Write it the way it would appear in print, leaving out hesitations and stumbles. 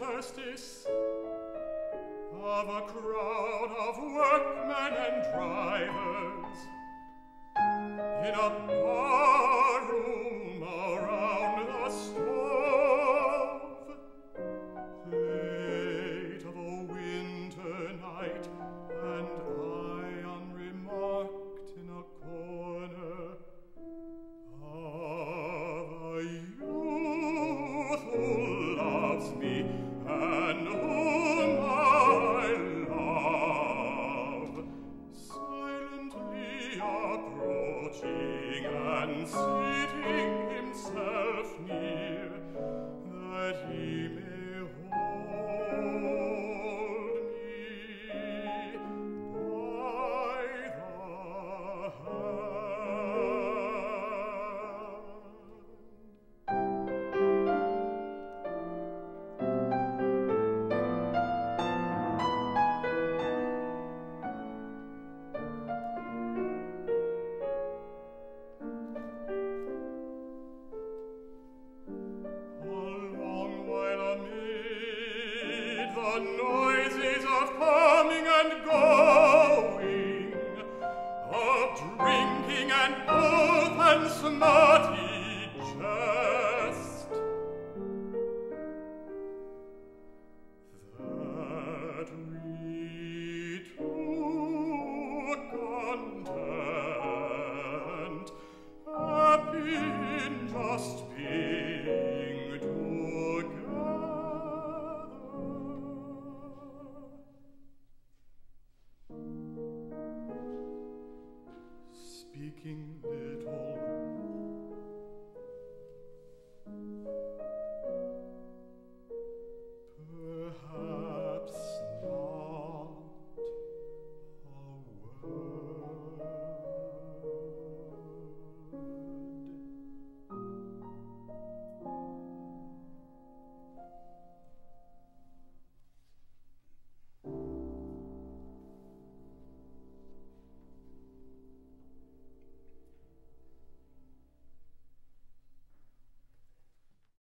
interstice of a crowd of workmen and drivers in a bar-room around the stove, late of a winter night, and I unremarked in a corner of a youth who loves me and whom I love, silently approaching and seating himself near, that he may hold me by the the noises of coming and going, of drinking and oath and smutty,